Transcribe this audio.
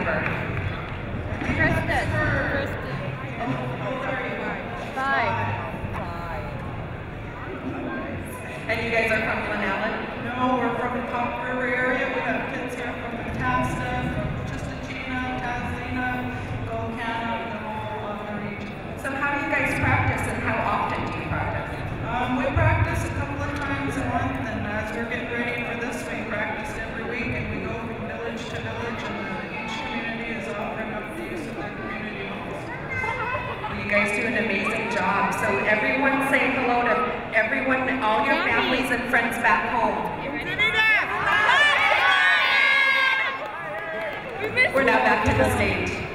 member? Kristen. Five. And you guys are from Glen Ellen? No, we're from the Top River area. We have kids here from Matasta, Chistachina, Taslina, Golcana, the whole region. So how do you guys practice and how often do you practice? We practice a couple of times a month, and as we're getting ready for this, we practice every week, and we go from village to village, and each community is offering up the use of their community halls. Well, you guys do an amazing job. So everyone say hello to everyone, all your families and friends back home. We're now back to the stage.